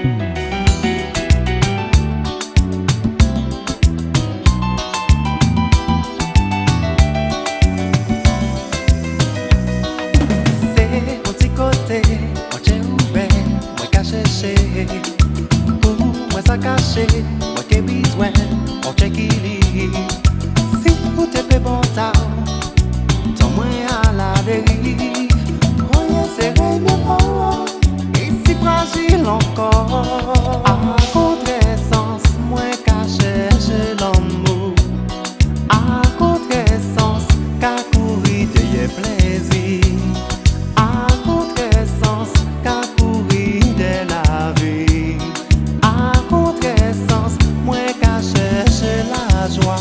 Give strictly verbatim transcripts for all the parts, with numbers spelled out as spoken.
Moi ça caché, moi qui besoin, on check il. Si vous te faites bon temps, tant moins à la dérive. Rien c'est bien fort, et si fragile encore. À contresens, moi caché chez l'amour. À contresens, qu'à courir de plaisir. À contresens, qu'à courir de la vie. À contresens, moi qu'à chercher la joie.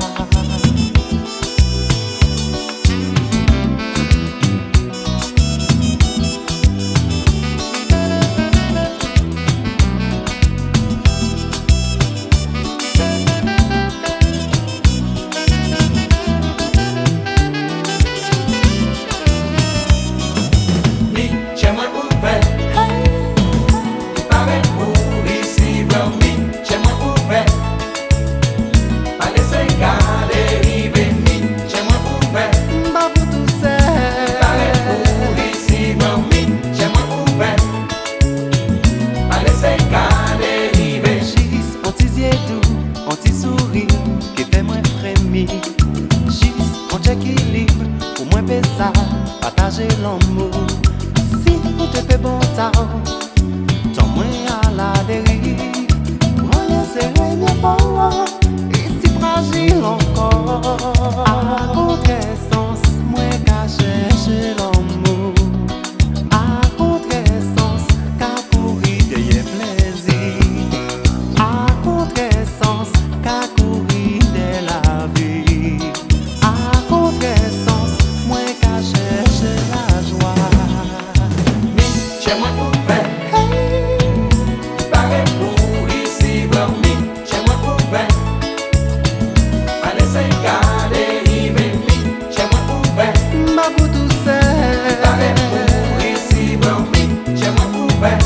Pour moi, ça, partager l'amour. Si vous te faites bon temps, tant moins à la dérive. Rien c'est bien fort, et si fragile encore. À contresens, moi qu'à chercher l'amour. À contresens, qu'à courir de plaisir. À contresens, qu'à courir de la vie. À contresens, moi qu'à chercher la joie. Chez moi pour faire, pareil pour ici, mi. Chez moi pour faire, pas laisser garder, mi. Chez moi pour faire, Ma pour tout seul. pareil pour ici, mi. Chez moi pour faire,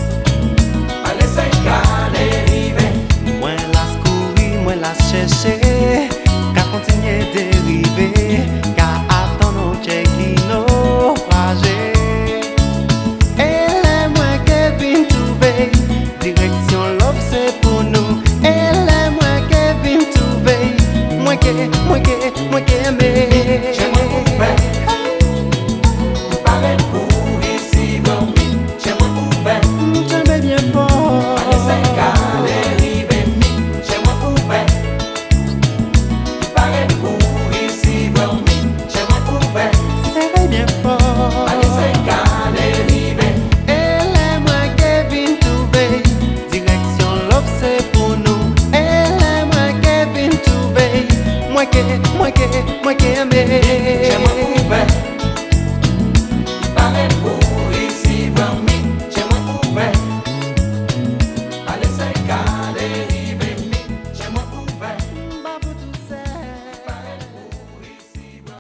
pas laisser garder, Moi la courir, moi la chercher.